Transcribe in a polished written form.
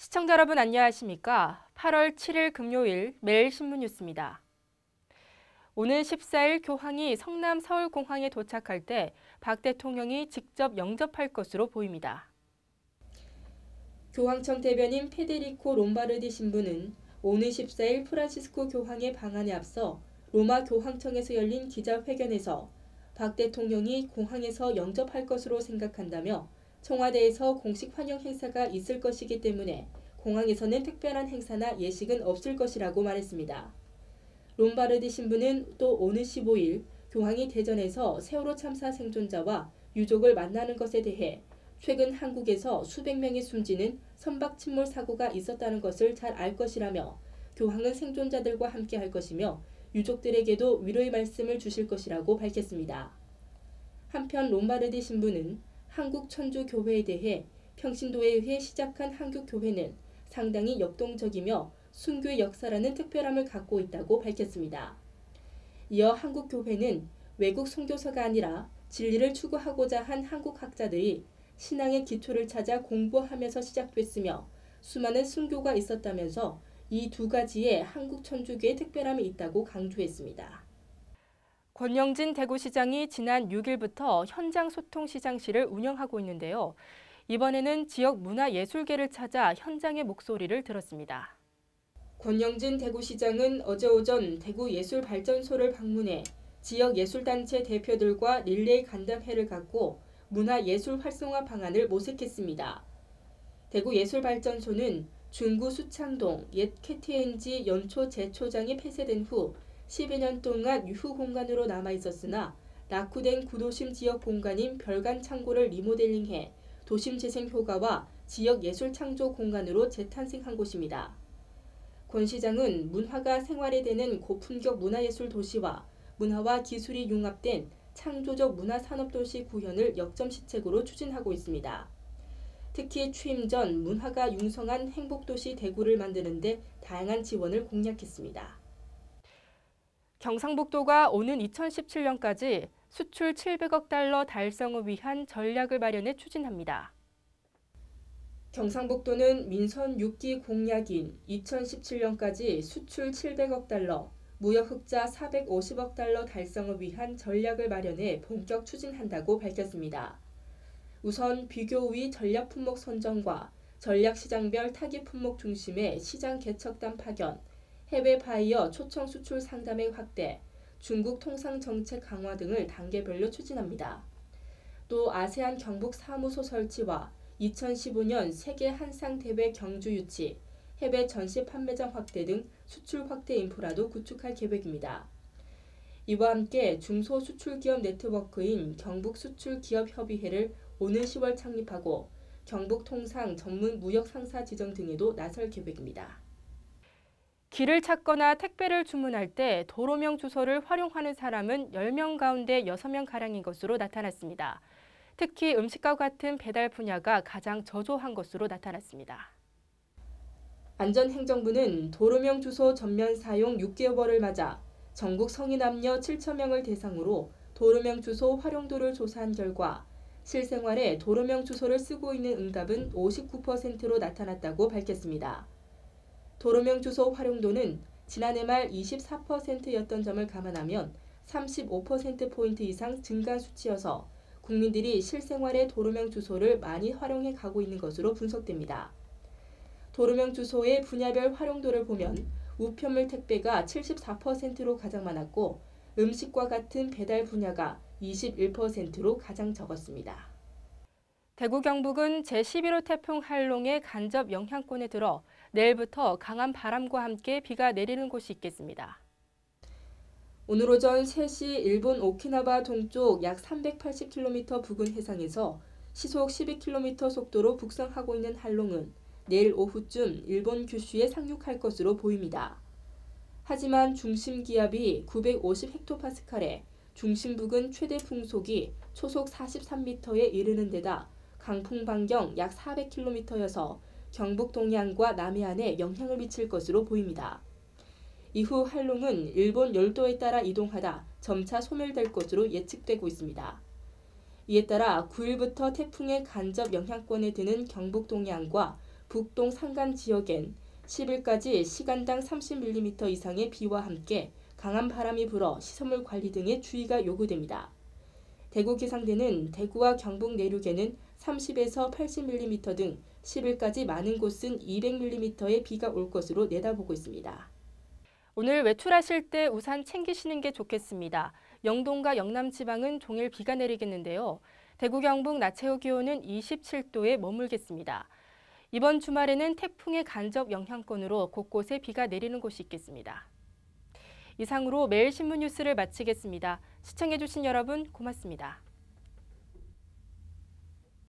시청자 여러분 안녕하십니까? 8월 7일 금요일 매일신문 뉴스입니다. 오는 14일 교황이 성남 서울공항에 도착할 때 박 대통령이 직접 영접할 것으로 보입니다. 교황청 대변인 페데리코 롬바르디 신부는 오는 14일 프란시스코 교황의 방한에 앞서 로마 교황청에서 열린 기자회견에서 박 대통령이 공항에서 영접할 것으로 생각한다며 청와대에서 공식 환영 행사가 있을 것이기 때문에 공항에서는 특별한 행사나 예식은 없을 것이라고 말했습니다. 롬바르디 신부는 또 오는 15일 교황이 대전에서 세월호 참사 생존자와 유족을 만나는 것에 대해 최근 한국에서 수백 명이 숨지는 선박 침몰 사고가 있었다는 것을 잘 알 것이라며 교황은 생존자들과 함께 할 것이며 유족들에게도 위로의 말씀을 주실 것이라고 밝혔습니다. 한편 롬바르디 신부는 한국천주교회에 대해 평신도에 의해 시작한 한국교회는 상당히 역동적이며 순교의 역사라는 특별함을 갖고 있다고 밝혔습니다. 이어 한국교회는 외국 선교사가 아니라 진리를 추구하고자 한 한국 학자들이 신앙의 기초를 찾아 공부하면서 시작됐으며 수많은 순교가 있었다면서 이 두 가지에 한국 천주교의 특별함이 있다고 강조했습니다. 권영진 대구시장이 지난 6일부터 현장 소통 시장실을 운영하고 있는데요. 이번에는 지역 문화예술계를 찾아 현장의 목소리를 들었습니다. 권영진 대구시장은 어제 오전 대구예술발전소를 방문해 지역 예술단체 대표들과 릴레이 간담회를 갖고 문화예술 활성화 방안을 모색했습니다. 대구예술발전소는 중구 수창동 옛 KTNG 연초 제초장이 폐쇄된 후 10여 년 동안 유휴 공간으로 남아있었으나 낙후된 구도심 지역 공간인 별관 창고를 리모델링해 도심 재생 효과와 지역 예술 창조 공간으로 재탄생한 곳입니다. 권 시장은 문화가 생활에 되는 고품격 문화예술 도시와 문화와 기술이 융합된 창조적 문화산업도시 구현을 역점시책으로 추진하고 있습니다. 특히 취임 전 문화가 융성한 행복도시 대구를 만드는 데 다양한 지원을 공약했습니다. 경상북도가 오는 2017년까지 수출 700억 달러 달성을 위한 전략을 마련해 추진합니다. 경상북도는 민선 6기 공약인 2017년까지 수출 700억 달러, 무역 흑자 450억 달러 달성을 위한 전략을 마련해 본격 추진한다고 밝혔습니다. 우선 비교 우위 전략 품목 선정과 전략 시장별 타깃 품목 중심의 시장 개척단 파견, 해외 바이어 초청 수출 상담의 확대, 중국 통상 정책 강화 등을 단계별로 추진합니다. 또 아세안 경북 사무소 설치와 2015년 세계 한상대회 경주 유치, 해외 전시 판매장 확대 등 수출 확대 인프라도 구축할 계획입니다. 이와 함께 중소수출기업 네트워크인 경북수출기업협의회를 오는 10월 창립하고 경북통상 전문 무역상사 지정 등에도 나설 계획입니다. 길을 찾거나 택배를 주문할 때 도로명 주소를 활용하는 사람은 10명 가운데 6명가량인 것으로 나타났습니다. 특히 음식과 같은 배달 분야가 가장 저조한 것으로 나타났습니다. 안전행정부는 도로명 주소 전면 사용 6개월을 맞아 전국 성인 남녀 7,000명을 대상으로 도로명 주소 활용도를 조사한 결과 실생활에 도로명 주소를 쓰고 있는 응답은 59%로 나타났다고 밝혔습니다. 도로명 주소 활용도는 지난해 말 24%였던 점을 감안하면 35%포인트 이상 증가한 수치여서 국민들이 실생활에 도로명 주소를 많이 활용해 가고 있는 것으로 분석됩니다. 도로명 주소의 분야별 활용도를 보면 우편물 택배가 74%로 가장 많았고 음식과 같은 배달 분야가 21%로 가장 적었습니다. 대구 경북은 제11호 태풍 할롱의 간접 영향권에 들어 내일부터 강한 바람과 함께 비가 내리는 곳이 있겠습니다. 오늘 오전 3시 일본 오키나와 동쪽 약 380km 부근 해상에서 시속 12km 속도로 북상하고 있는 할롱은 내일 오후쯤 일본 규슈에 상륙할 것으로 보입니다. 하지만 중심 기압이 950헥토파스칼에 중심 부근 최대 풍속이 초속 43m에 이르는 데다 강풍 반경 약 400km여서 경북 동해안과 남해안에 영향을 미칠 것으로 보입니다. 이후 할롱은 일본 열도에 따라 이동하다 점차 소멸될 것으로 예측되고 있습니다. 이에 따라 9일부터 태풍의 간접 영향권에 드는 경북 동해안과 북동 산간 지역엔 10일까지 시간당 30mm 이상의 비와 함께 강한 바람이 불어 시설물 관리 등에 주의가 요구됩니다. 대구기상대는 대구와 경북 내륙에는 30에서 80mm 등 10일까지 많은 곳은 200mm의 비가 올 것으로 내다보고 있습니다. 오늘 외출하실 때 우산 챙기시는 게 좋겠습니다. 영동과 영남 지방은 종일 비가 내리겠는데요. 대구 경북 낮 최고 기온은 27도에 머물겠습니다. 이번 주말에는 태풍의 간접 영향권으로 곳곳에 비가 내리는 곳이 있겠습니다. 이상으로 매일신문 뉴스를 마치겠습니다. 시청해주신 여러분 고맙습니다.